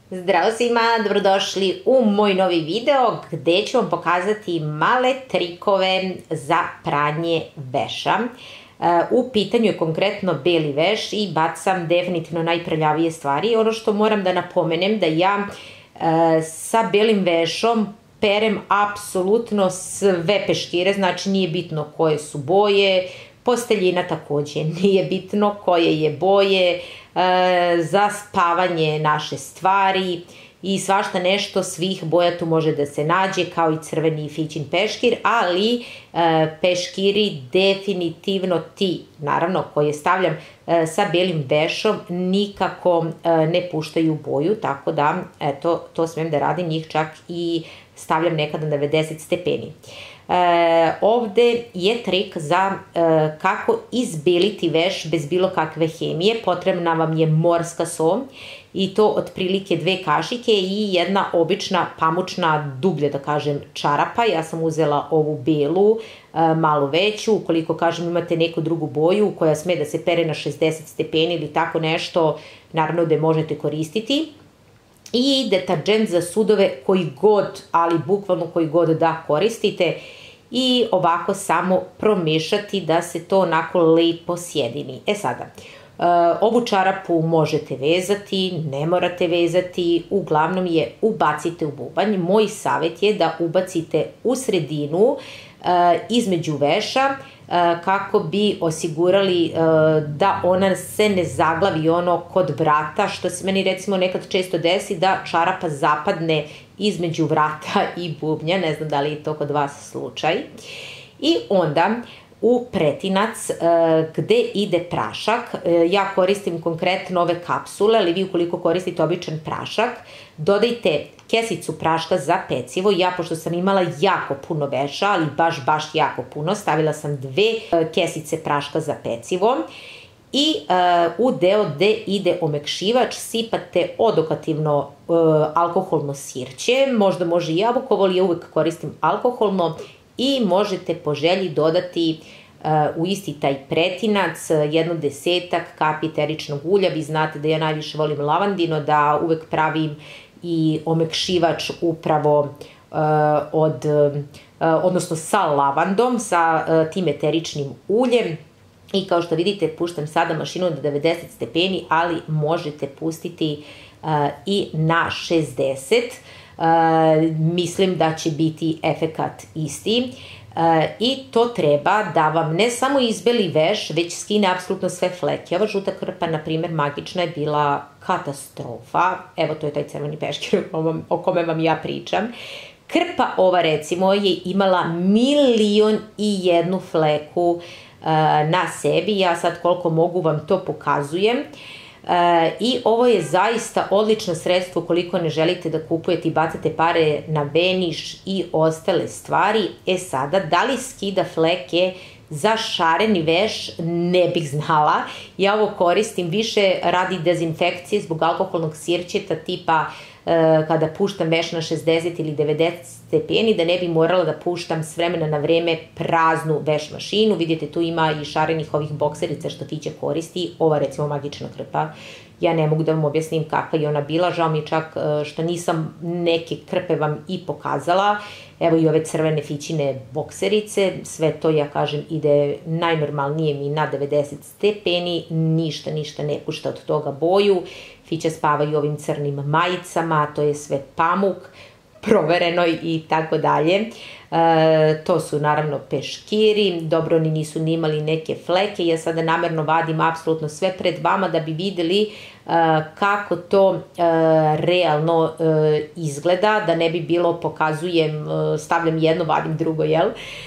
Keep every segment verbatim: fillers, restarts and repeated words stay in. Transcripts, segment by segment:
Zdravo svima, dobrodošli u moj novi video gde ću vam pokazati male trikove za pranje veša. U pitanju je konkretno beli veš i bacam definitivno najprljavije stvari. Ono što moram da napomenem da ja sa belim vešom perem apsolutno sve peškire, znači nije bitno koje su boje, posteljina takođe nije bitno koje je boje, za spavanje naše stvari i svašta nešto svih boja tu može da se nađe, kao i crveni i fićin peškir, ali peškiri definitivno ti, naravno koje stavljam sa belim vešom, nikako ne puštaju boju, tako da eto, to smem da radim, njih čak i stavljam nekada na devedeset stepeni. E, ovde je trik za e, kako izbeliti veš bez bilo kakve hemije. Potrebna vam je morska so i to otprilike dve kašike i jedna obična pamučna dublja, da kažem, čarapa. Ja sam uzela ovu belu, e, malo veću. Ukoliko, kažem, imate neku drugu boju koja sme da se pere na šezdeset stepeni ili tako nešto, naravno da je možete koristiti. I deterđent za sudove koji god, ali bukvalno koji god da koristite, i ovako samo promešati da se to onako lepo sjedini. E sada, ovu čarapu možete vezati, ne morate vezati, uglavnom je ubacite u bubanj. Moj savjet je da ubacite u sredinu između veša kako bi osigurali da ona se ne zaglavi ono kod vrata, što se meni recimo nekad često desi da čarapa zapadne između vrata i bubnja, ne znam da li je to kod vas slučaj. I onda u pretinac gde ide prašak, ja koristim konkretno ove kapsule, ali vi ukoliko koristite običan prašak, dodajte kesicu praška za pecivo. Ja, pošto sam imala jako puno veša, ali baš, baš jako puno, stavila sam dve kesice praška za pecivo i u deo gde ide omekšivač sipate odokativno alkoholno sirće, možda može i jabukovo, ali ja uvek koristim alkoholno, i možete po želji dodati u isti taj pretinac jedno desetak kapi eteričnog ulja. Vi znate da ja najviše volim lavandino, da uvek pravim i omekšivač upravo od, odnosno sa lavandom, sa tim eteričnim uljem. I kao što vidite, puštam sada mašinu na devedeset stepeni, ali možete pustiti i na šezdeset. Mislim da će biti efekat isti. I to treba da vam ne samo izbeli veš, već skine apsolutno sve fleke. Ova žuta krpa, na primjer, magična je bila katastrofa. Evo, to je taj crveni peškir o kome vam ja pričam. Krpa ova, recimo, je imala milion i jednu fleku na sebi. Ja sad koliko mogu vam to pokazujem. I ovo je zaista odlično sredstvo ukoliko ne želite da kupujete i bacate pare na veniš i ostale stvari. E sada, da li skida fleke za šareni veš, ne bih znala. Ja ovo koristim više radi dezinfekcije zbog alkoholnog sirćeta, tipa kada puštam veš na šezdeset ili devedeset stepeni, da ne bi morala da puštam s vremena na vreme praznu veš mašinu. Vidite, tu ima i šarenih ovih bokserica što Fića koristi. Ova, recimo, magična krpa, ja ne mogu da vam objasnim kakva je ona bila, žao mi čak što nisam neke krpe vam i pokazala. Evo i ove crvene Fićine bokserice, sve to, ja kažem, ide najnormalnije mi na devedeset stepeni, ništa, ništa ne pušta od toga boju. Fića spava i ovim crnim majicama, to je sve pamuk, provereno i tako dalje. To su naravno peškiri, dobro, oni nisu ni imali neke fleke. Ja sada namerno vadim apsolutno sve pred vama da bi videli kako to realno izgleda, da ne bi bilo pokazujem, stavljam jedno, vadim drugo, jel?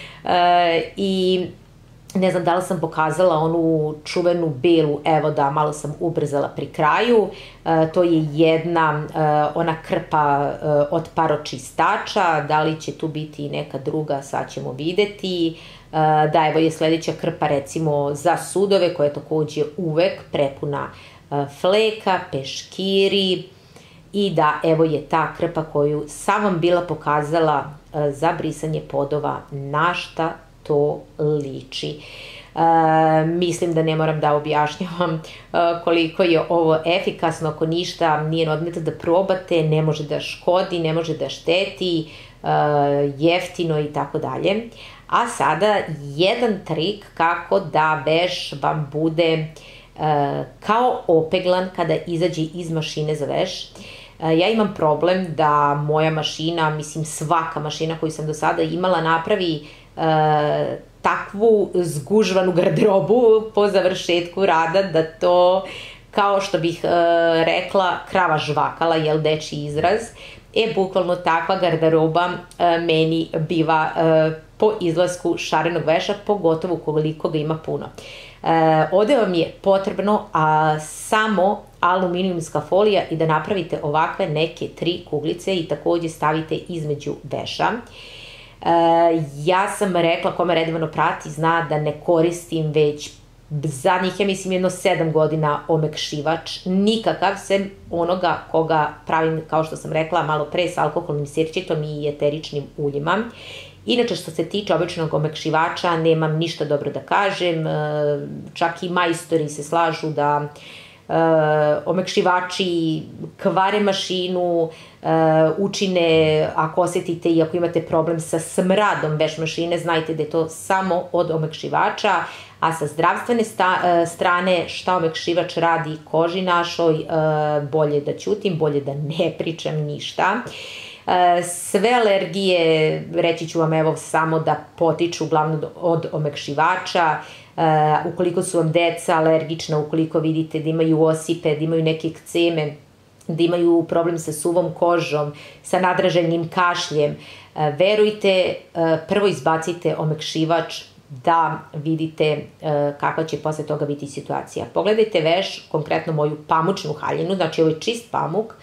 I ne znam da li sam pokazala onu čuvenu belu, evo da, malo sam ubrzala pri kraju. To je jedna, ona krpa od paročistača, da li će tu biti i neka druga, sad ćemo videti. Da, evo je sledeća krpa, recimo, za sudove, koja je takođe uvek prepuna fleka, peškiri. I da, evo je ta krpa koju sam vam bila pokazala za brisanje podova, na šta to liči. Mislim da ne moram da objašnjavam koliko je ovo efikasno, ako ništa nije na odmet da probate, ne može da škodi, ne može da šteti, jeftino i tako dalje. A sada jedan trik kako da veš vam bude kao opeglan kada izađe iz mašine za veš. Ja imam problem da moja mašina, mislim svaka mašina koju sam do sada imala, napravi takvu zgužvanu garderobu po završetku rada da to, kao što bih rekla, krava žvakala, jel dečiji izraz. E, bukvalno takva garderoba meni biva po izlasku šarenog veša, pogotovo koliko ga ima puno. Ovde vam je potrebno samo aluminijumska folija i da napravite ovakve neke tri kuglice i takođe stavite između veša. Ja sam rekla, kome redovno prati, zna da ne koristim već zadnjih, ja mislim, jedno sedam godina omekšivač, nikakav, sem onoga koga pravim, kao što sam rekla, malo pre s alkoholnim sirćetom i eteričnim uljima. Inače, što se tiče običnog omekšivača, nemam ništa dobro da kažem, čak i majstori se slažu da omekšivači kvare mašinu, učine, ako osetite i ako imate problem sa smradom veš mašine, znajte da je to samo od omekšivača, a sa zdravstvene strane šta omekšivač radi koži našoj, bolje da ćutim, bolje da ne pričam ništa. Sve alergije, reći ću vam evo samo da potiču uglavnom od omekšivača. Ukoliko su vam deca alergična, ukoliko vidite da imaju osipe, da imaju neke ekceme, da imaju problem sa suvom kožom, sa nadraženim kašljem, verujte, prvo izbacite omekšivač da vidite kakva će posle toga biti situacija. Pogledajte veš, konkretno moju pamučnu haljinu, znači ovo je čist pamuk,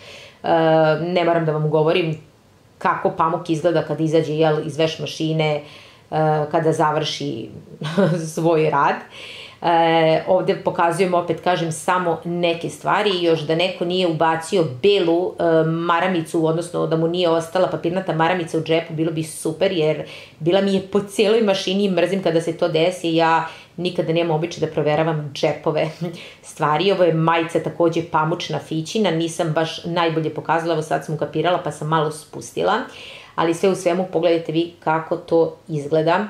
ne moram da vam govorim kako pamuk izgleda kada izađe iz veš mašine, kada završi svoj rad. Ovde pokazujem, opet kažem, samo neke stvari i još da neko nije ubacio belu maramicu, odnosno da mu nije ostala papirnata maramica u džepu, bilo bi super, jer bila mi je po cijeloj mašini i mrzim kada se to desi. Ja nikada nemam običaj da proveravam džepove stvari. Ovo je majica takođe pamučna fićina, nisam baš najbolje pokazala, evo sad sam ukapirala pa sam malo spustila, ali sve u svemu pogledajte vi kako to izgleda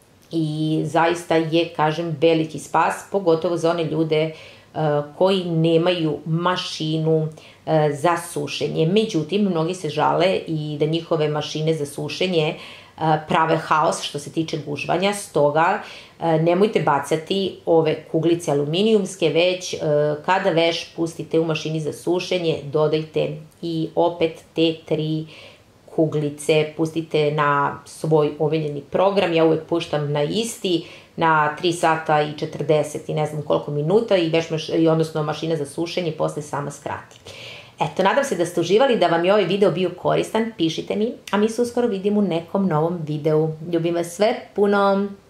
i zaista je, kažem, veliki spas, pogotovo za one ljude koji nemaju mašinu za sušenje. Međutim, mnogi se žale i da njihove mašine za sušenje prave haos što se tiče gužvanja, stoga nemojte bacati ove kuglice aluminijumske, već kada veš pustite u mašini za sušenje, dodajte i opet te tri kuglice, pustite na svoj omiljeni program, ja uvek puštam na isti, na tri sata i četrdeset i ne znam koliko minuta i, veš, i odnosno mašina za sušenje posle sama skrati. Eto, nadam se da ste uživali, da vam je ovaj video bio koristan, pišite mi, a mi se uskoro vidimo u nekom novom videu. Ljubim vas sve puno!